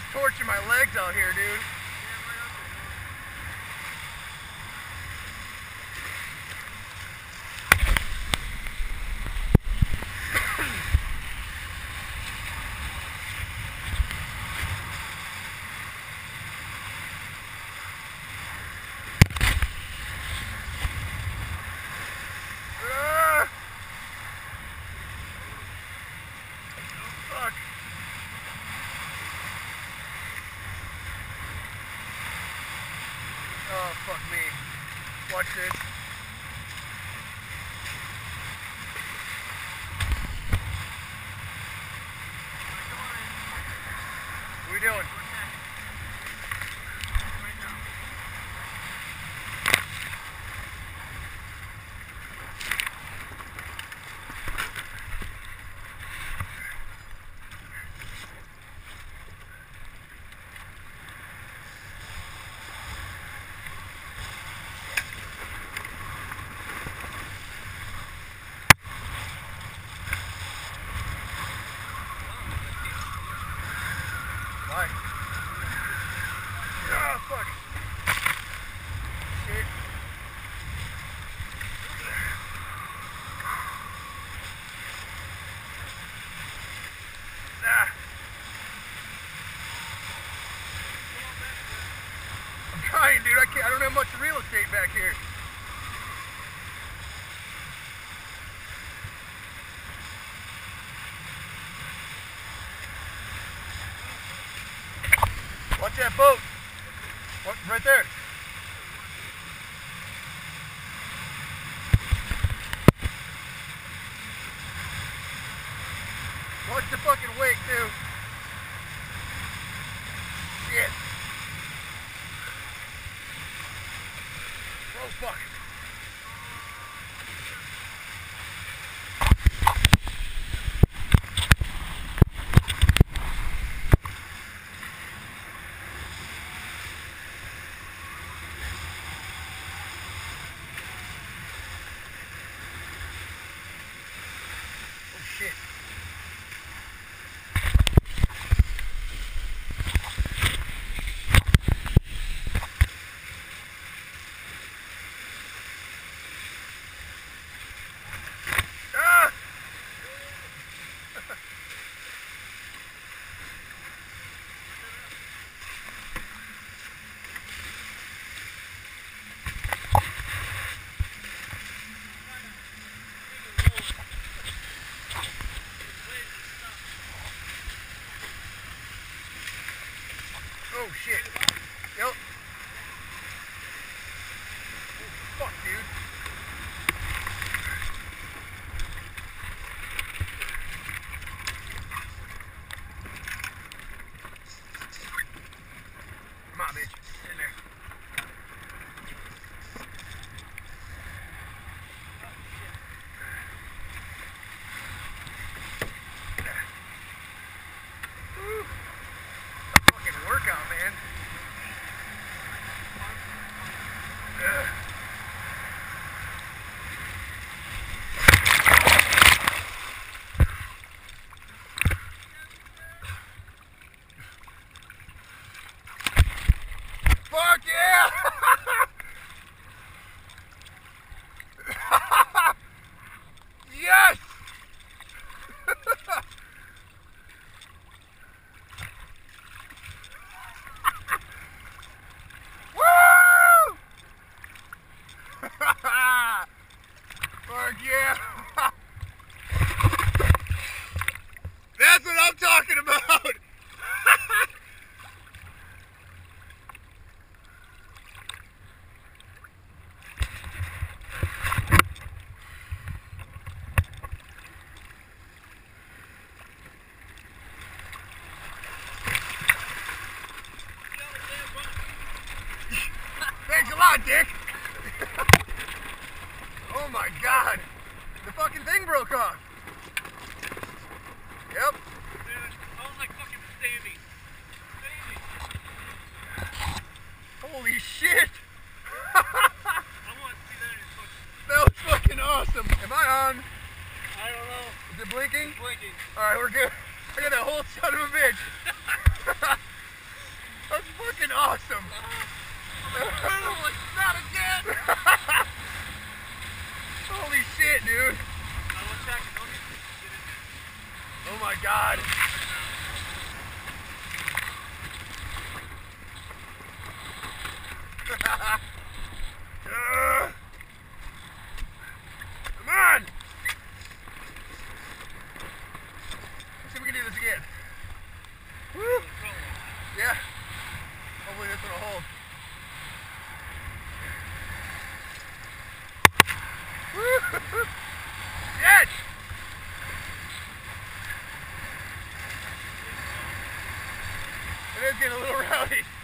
torching my legs out here, dude. Oh, fuck me. Watch this. What are we doing? Why? Oh, fuck. Shit. Ah. I'm trying, dude. I don't have much real estate back here. Watch that boat. What, right there. Watch the fucking wake, too. Shit. Oh, fuck. Shit. Ah! Oh shit. Yep. Oh, fuck, dude. Come on, bitch. Get in there. Woo. Fucking workout, man. Fuck yeah! Yes! Woo! Fuck yeah! That's what I'm talking about! Thanks a lot, Dick! Oh my god! The fucking thing broke off! Yep. I was like fucking standing. Holy shit! I want to see that in fucking... That was fucking awesome! Am I on? I don't know. Is it blinking? Blinking. Alright, we're good. I got that whole son of a bitch! fucking awesome. Not again. Holy shit, dude. Oh my god. Come on. Let's see if we can do this again. Woo. Yeah. Hopefully this one will hold. Woo. Yes. It is getting a little rowdy.